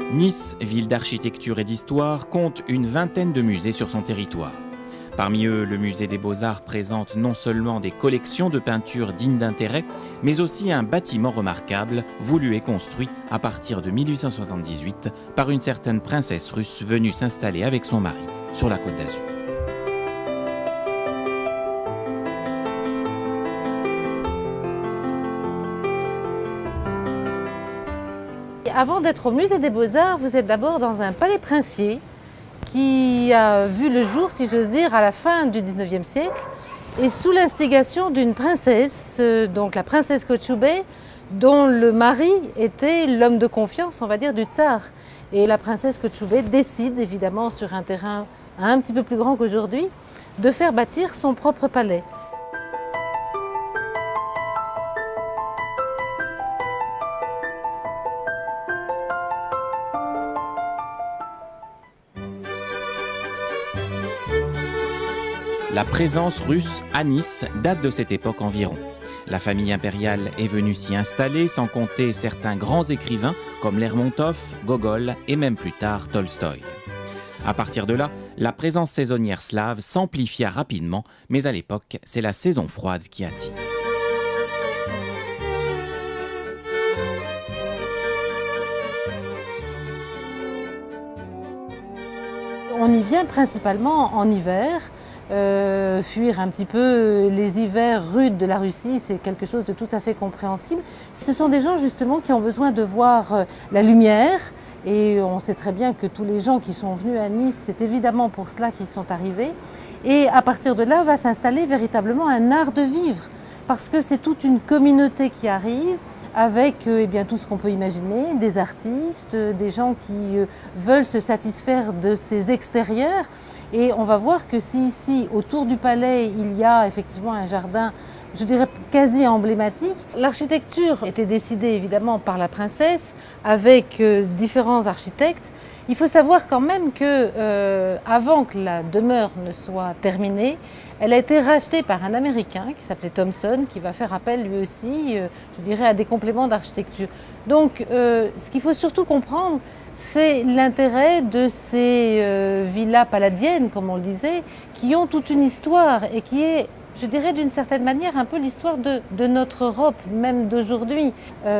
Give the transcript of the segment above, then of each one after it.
Nice, ville d'architecture et d'histoire, compte une vingtaine de musées sur son territoire. Parmi eux, le musée des Beaux-Arts présente non seulement des collections de peintures dignes d'intérêt, mais aussi un bâtiment remarquable, voulu et construit à partir de 1878 par une certaine princesse russe venue s'installer avec son mari sur la Côte d'Azur. Avant d'être au musée des Beaux-Arts, vous êtes d'abord dans un palais princier qui a vu le jour, si j'ose dire, à la fin du 19e siècle et sous l'instigation d'une princesse, donc la princesse Kotchoubey, dont le mari était l'homme de confiance, on va dire, du tsar. Et la princesse Kotchoubey décide, évidemment sur un terrain un petit peu plus grand qu'aujourd'hui, de faire bâtir son propre palais. La présence russe à Nice date de cette époque environ. La famille impériale est venue s'y installer, sans compter certains grands écrivains comme Lermontov, Gogol et même plus tard Tolstoï. À partir de là, la présence saisonnière slave s'amplifia rapidement, mais à l'époque, c'est la saison froide qui attire. On y vient principalement en hiver. Fuir un petit peu les hivers rudes de la Russie, c'est quelque chose de tout à fait compréhensible. Ce sont des gens justement qui ont besoin de voir la lumière et on sait très bien que tous les gens qui sont venus à Nice, c'est évidemment pour cela qu'ils sont arrivés. Et à partir de là va s'installer véritablement un art de vivre parce que c'est toute une communauté qui arrive avec eh bien, tout ce qu'on peut imaginer, des artistes, des gens qui veulent se satisfaire de ces extérieurs. Et on va voir que si ici, autour du palais, il y a effectivement un jardin, je dirais quasi emblématique, l'architecture était décidée évidemment par la princesse avec différents architectes. Il faut savoir quand même que avant que la demeure ne soit terminée, elle a été rachetée par un Américain qui s'appelait Thomson, qui va faire appel lui aussi, je dirais, à des compléments d'architecture. Donc ce qu'il faut surtout comprendre, c'est l'intérêt de ces villas palladiennes, comme on le disait, qui ont toute une histoire et qui est, je dirais d'une certaine manière, un peu l'histoire de notre Europe, même d'aujourd'hui,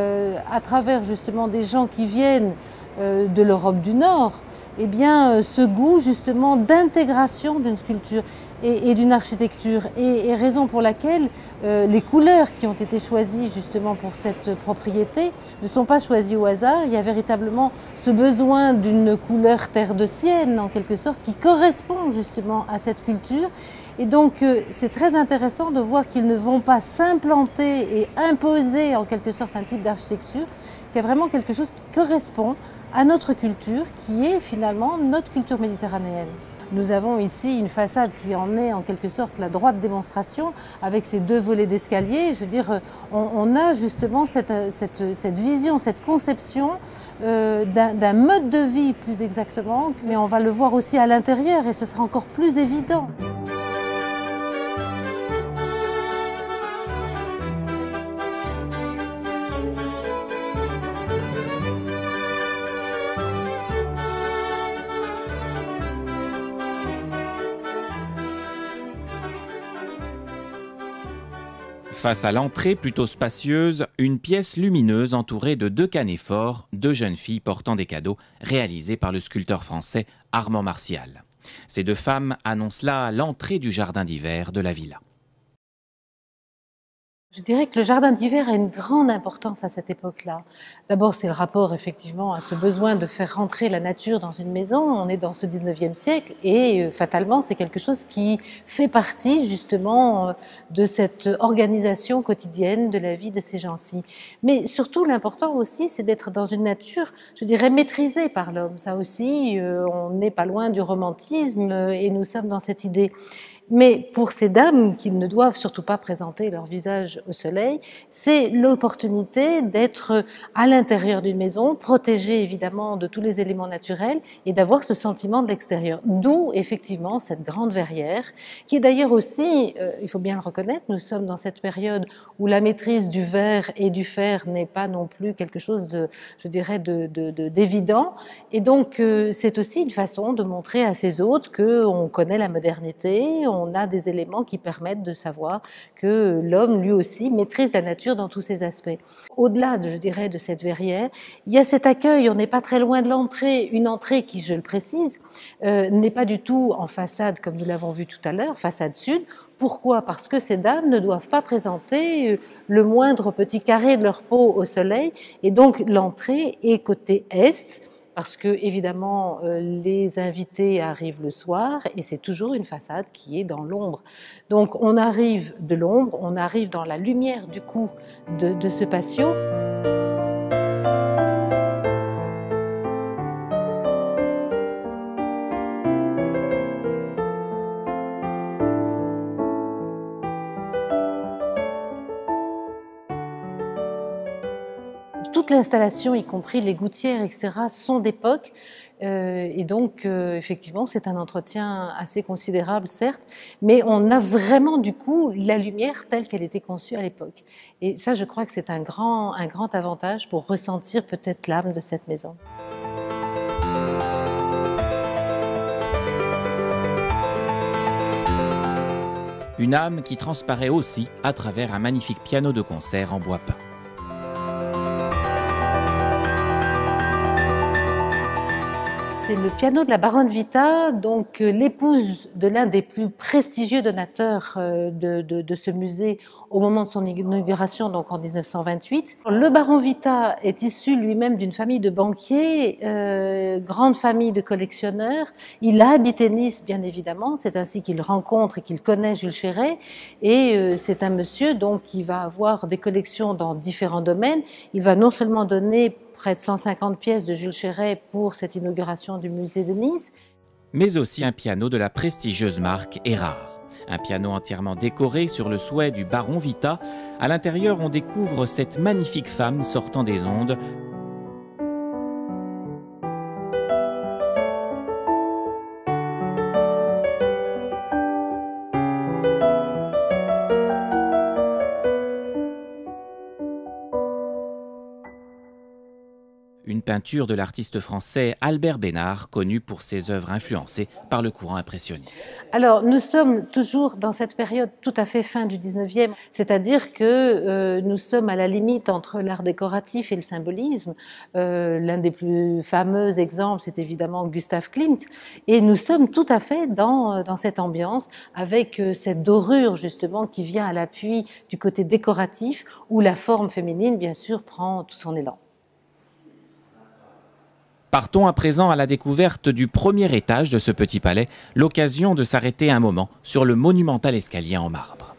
à travers justement des gens qui viennent de l'Europe du Nord, eh bien, ce goût justement d'intégration d'une sculpture et d'une architecture, et raison pour laquelle les couleurs qui ont été choisies justement pour cette propriété ne sont pas choisies au hasard. Il y a véritablement ce besoin d'une couleur terre de Sienne, en quelque sorte, qui correspond justement à cette culture. Et donc c'est très intéressant de voir qu'ils ne vont pas s'implanter et imposer en quelque sorte un type d'architecture, qu'il y a vraiment quelque chose qui correspond à notre culture, qui est finalement notre culture méditerranéenne. Nous avons ici une façade qui en est en quelque sorte la droite démonstration avec ces deux volets d'escalier. Je veux dire, on a justement cette vision, cette conception d'un mode de vie plus exactement, mais on va le voir aussi à l'intérieur et ce sera encore plus évident. Face à l'entrée plutôt spacieuse, une pièce lumineuse entourée de deux canéphores, deux jeunes filles portant des cadeaux, réalisés par le sculpteur français Armand Martial. Ces deux femmes annoncent là l'entrée du jardin d'hiver de la villa. Je dirais que le jardin d'hiver a une grande importance à cette époque-là. D'abord, c'est le rapport effectivement à ce besoin de faire rentrer la nature dans une maison. On est dans ce 19e siècle et fatalement, c'est quelque chose qui fait partie justement de cette organisation quotidienne de la vie de ces gens-ci. Mais surtout, l'important aussi, c'est d'être dans une nature, je dirais, maîtrisée par l'homme. Ça aussi, on n'est pas loin du romantisme et nous sommes dans cette idée. Mais pour ces dames qui ne doivent surtout pas présenter leur visage au soleil, c'est l'opportunité d'être à l'intérieur d'une maison, protégée évidemment de tous les éléments naturels et d'avoir ce sentiment de l'extérieur. D'où effectivement cette grande verrière qui est d'ailleurs aussi, il faut bien le reconnaître, nous sommes dans cette période où la maîtrise du verre et du fer n'est pas non plus quelque chose, je dirais, d'évident. Et donc c'est aussi une façon de montrer à ses hôtes qu'on connaît la modernité, on a des éléments qui permettent de savoir que l'homme, lui aussi, maîtrise la nature dans tous ses aspects. Au-delà, je dirais, de cette verrière, il y a cet accueil, on n'est pas très loin de l'entrée, une entrée qui, je le précise, n'est pas du tout en façade, comme nous l'avons vu tout à l'heure, façade sud. Pourquoi? Parce que ces dames ne doivent pas présenter le moindre petit carré de leur peau au soleil, et donc l'entrée est côté est, parce que évidemment les invités arrivent le soir et c'est toujours une façade qui est dans l'ombre. Donc on arrive de l'ombre, on arrive dans la lumière du coup de ce patio. Toute l'installation, y compris les gouttières, etc., sont d'époque. Et donc, effectivement, c'est un entretien assez considérable, certes, mais on a vraiment, du coup, la lumière telle qu'elle était conçue à l'époque. Et ça, je crois que c'est un grand avantage pour ressentir peut-être l'âme de cette maison. Une âme qui transparaît aussi à travers un magnifique piano de concert en bois peint. C'est le piano de la baronne Vita, donc l'épouse de l'un des plus prestigieux donateurs de ce musée au moment de son inauguration, donc en 1928. Le baron Vita est issu lui-même d'une famille de banquiers, grande famille de collectionneurs. Il a habité Nice, bien évidemment. C'est ainsi qu'il rencontre et qu'il connaît Jules Chéret. Et c'est un monsieur donc qui va avoir des collections dans différents domaines. Il va non seulement donner près de 150 pièces de Jules Chéret pour cette inauguration du musée de Nice, mais aussi un piano de la prestigieuse marque Erard. Un piano entièrement décoré sur le souhait du baron Vita. À l'intérieur, on découvre cette magnifique femme sortant des ondes. Une peinture de l'artiste français Albert Bénard, connu pour ses œuvres influencées par le courant impressionniste. Alors, nous sommes toujours dans cette période tout à fait fin du 19e, c'est-à-dire que nous sommes à la limite entre l'art décoratif et le symbolisme. L'un des plus fameux exemples, c'est évidemment Gustav Klimt, et nous sommes tout à fait dans cette ambiance, avec cette dorure justement qui vient à l'appui du côté décoratif, où la forme féminine, bien sûr, prend tout son élan. Partons à présent à la découverte du premier étage de ce petit palais, l'occasion de s'arrêter un moment sur le monumental escalier en marbre.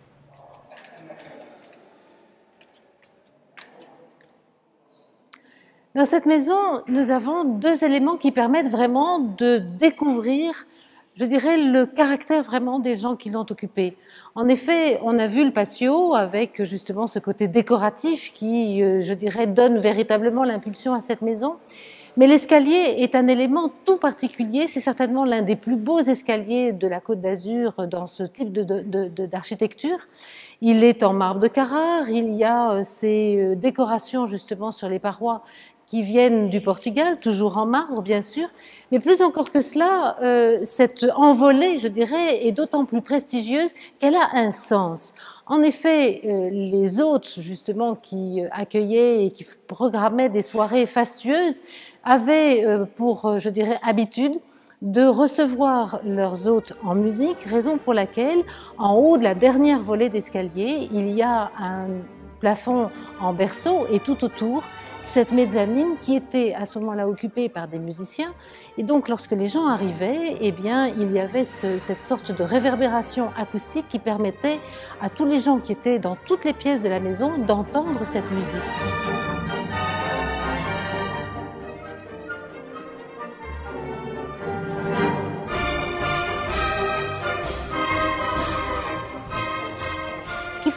Dans cette maison, nous avons deux éléments qui permettent vraiment de découvrir, je dirais, le caractère vraiment des gens qui l'ont occupé. En effet, on a vu le patio avec justement ce côté décoratif qui, je dirais, donne véritablement l'impulsion à cette maison. Mais l'escalier est un élément tout particulier, c'est certainement l'un des plus beaux escaliers de la Côte d'Azur dans ce type d'architecture. Il est en marbre de Carrare, il y a ces décorations justement sur les parois qui viennent du Portugal, toujours en marbre bien sûr, mais plus encore que cela, cette envolée, je dirais, est d'autant plus prestigieuse qu'elle a un sens. En effet, les hôtes justement qui accueillaient et qui programmaient des soirées fastueuses avaient pour, je dirais, habitude de recevoir leurs hôtes en musique, raison pour laquelle, en haut de la dernière volée d'escalier, il y a un plafond en berceau et tout autour, cette mezzanine qui était à ce moment-là occupée par des musiciens. Et donc, lorsque les gens arrivaient, eh bien, il y avait cette sorte de réverbération acoustique qui permettait à tous les gens qui étaient dans toutes les pièces de la maison d'entendre cette musique.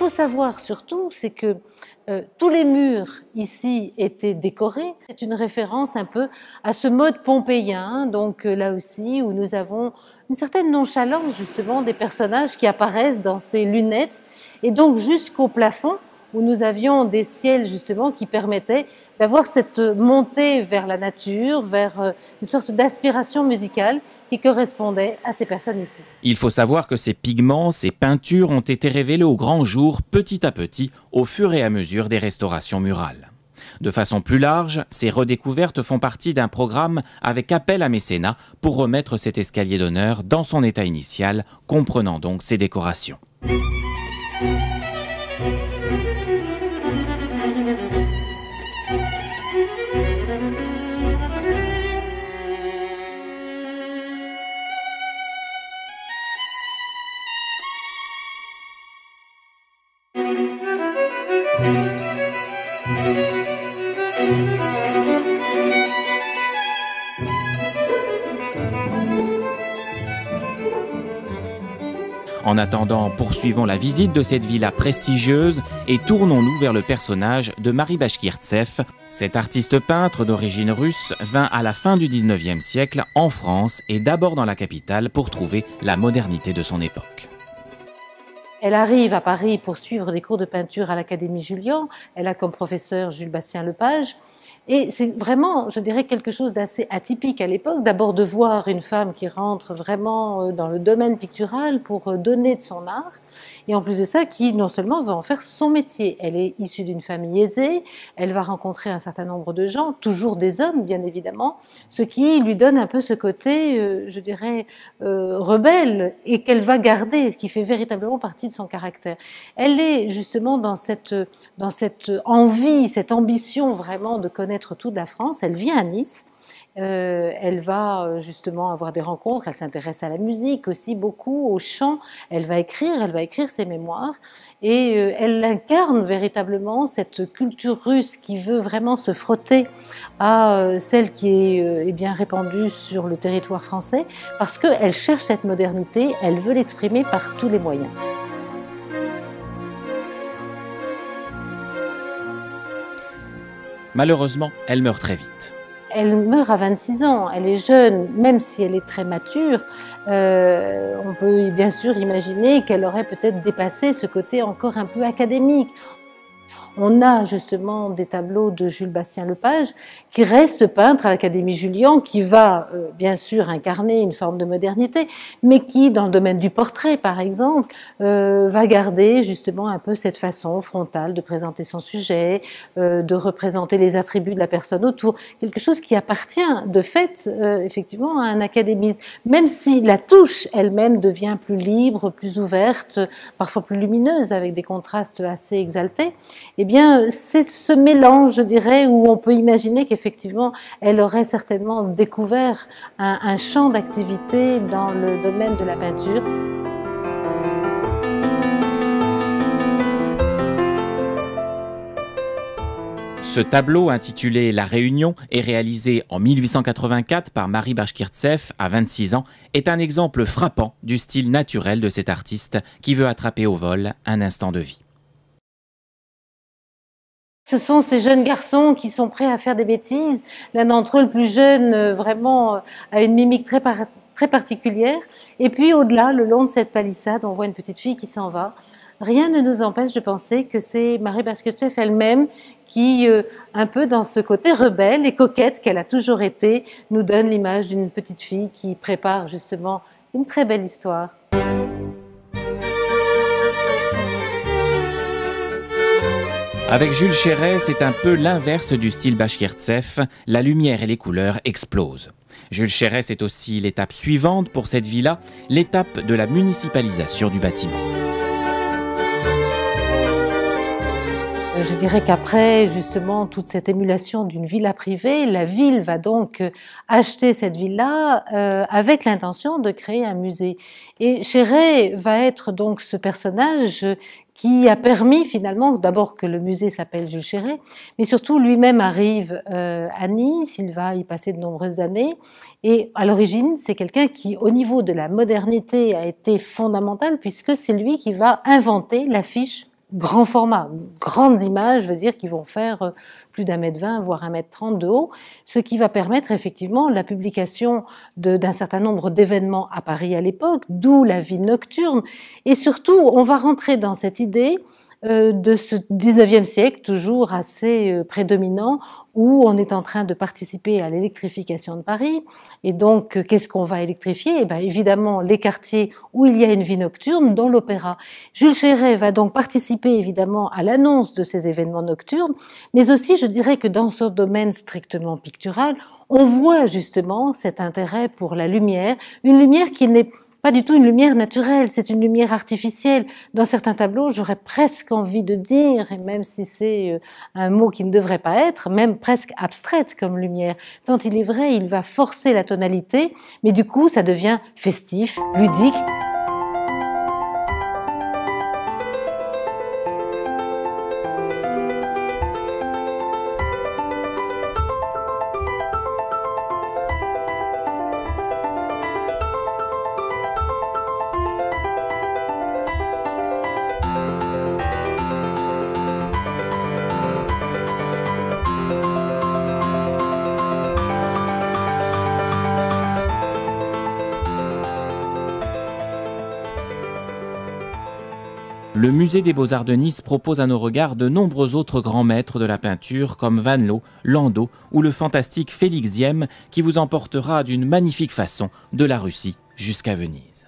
faut savoir surtout, c'est que tous les murs ici étaient décorés. C'est une référence un peu à ce mode pompéien, donc là aussi où nous avons une certaine nonchalance justement des personnages qui apparaissent dans ces lunettes, et donc jusqu'au plafond où nous avions des ciels justement qui permettaient d'avoir cette montée vers la nature, vers une sorte d'aspiration musicale qui correspondait à ces personnes ici. Il faut savoir que ces pigments, ces peintures ont été révélés au grand jour petit à petit au fur et à mesure des restaurations murales. De façon plus large, ces redécouvertes font partie d'un programme avec appel à mécénat pour remettre cet escalier d'honneur dans son état initial, comprenant donc ses décorations. En attendant, poursuivons la visite de cette villa prestigieuse et tournons-nous vers le personnage de Marie Bashkirtseff. Cet artiste peintre d'origine russe vint à la fin du 19e siècle en France et d'abord dans la capitale pour trouver la modernité de son époque. Elle arrive à Paris pour suivre des cours de peinture à l'Académie Julian. Elle a comme professeur Jules Bastien-Lepage. Et c'est vraiment, je dirais, quelque chose d'assez atypique à l'époque. D'abord de voir une femme qui rentre vraiment dans le domaine pictural pour donner de son art. Et en plus de ça, qui non seulement va en faire son métier. Elle est issue d'une famille aisée. Elle va rencontrer un certain nombre de gens, toujours des hommes, bien évidemment. Ce qui lui donne un peu ce côté, je dirais, rebelle et qu'elle va garder, ce qui fait véritablement partie de son caractère. Elle est justement dans cette envie, cette ambition vraiment de connaître toute la France. Elle vient à Nice, elle va justement avoir des rencontres, elle s'intéresse à la musique aussi beaucoup, au chant, elle va écrire ses mémoires et elle incarne véritablement cette culture russe qui veut vraiment se frotter à celle qui est bien répandue sur le territoire français parce qu'elle cherche cette modernité, elle veut l'exprimer par tous les moyens. Malheureusement, elle meurt très vite. Elle meurt à 26 ans, elle est jeune, même si elle est très mature. On peut bien sûr imaginer qu'elle aurait peut-être dépassé ce côté encore un peu académique. On a justement des tableaux de Jules Bastien-Lepage qui reste peintre à l'Académie Julian, qui va bien sûr incarner une forme de modernité, mais qui, dans le domaine du portrait par exemple, va garder justement un peu cette façon frontale de présenter son sujet, de représenter les attributs de la personne autour, quelque chose qui appartient de fait effectivement à un académisme, même si la touche elle-même devient plus libre, plus ouverte, parfois plus lumineuse, avec des contrastes assez exaltés. Eh bien, c'est ce mélange, je dirais, où on peut imaginer qu'effectivement, elle aurait certainement découvert un champ d'activité dans le domaine de la peinture. Ce tableau, intitulé La Réunion, et réalisé en 1884 par Marie Bashkirtseff à 26 ans, est un exemple frappant du style naturel de cet artiste qui veut attraper au vol un instant de vie. Ce sont ces jeunes garçons qui sont prêts à faire des bêtises. L'un d'entre eux, le plus jeune, vraiment a une mimique très particulière. Et puis au-delà, le long de cette palissade, on voit une petite fille qui s'en va. Rien ne nous empêche de penser que c'est Marie Bashkirtseff elle-même qui, un peu dans ce côté rebelle et coquette qu'elle a toujours été, nous donne l'image d'une petite fille qui prépare justement une très belle histoire. Avec Jules Chéret, c'est un peu l'inverse du style Bashkirtseff. La lumière et les couleurs explosent. Jules Chéret, c'est aussi l'étape suivante pour cette villa, l'étape de la municipalisation du bâtiment. Je dirais qu'après, justement, toute cette émulation d'une villa privée, la ville va donc acheter cette villa avec l'intention de créer un musée. Et Chéret va être donc ce personnage qui a permis finalement d'abord que le musée s'appelle Jules Chéret, mais surtout lui-même arrive à Nice, il va y passer de nombreuses années, et à l'origine c'est quelqu'un qui au niveau de la modernité a été fondamental puisque c'est lui qui va inventer l'affiche grand format, grandes images, je veux dire, qui vont faire plus d'1,20 m, voire 1,30 m de haut, ce qui va permettre effectivement la publication d'un certain nombre d'événements à Paris à l'époque, d'où la vie nocturne. Et surtout, on va rentrer dans cette idée de ce 19e siècle, toujours assez prédominant, où on est en train de participer à l'électrification de Paris. Et donc, qu'est-ce qu'on va électrifier? Eh bien, évidemment, les quartiers où il y a une vie nocturne, dont l'opéra. Jules Chéret va donc participer évidemment à l'annonce de ces événements nocturnes, mais aussi, je dirais que dans ce domaine strictement pictural, on voit justement cet intérêt pour la lumière, une lumière qui n'est pas du tout une lumière naturelle, c'est une lumière artificielle. Dans certains tableaux, j'aurais presque envie de dire, et même si c'est un mot qui ne devrait pas être, même presque abstraite comme lumière. Tant il est vrai, il va forcer la tonalité, mais du coup, ça devient festif, ludique. Le musée des Beaux-Arts de Nice propose à nos regards de nombreux autres grands maîtres de la peinture comme Van Loo, Landau ou le fantastique Félix Diem qui vous emportera d'une magnifique façon de la Russie jusqu'à Venise.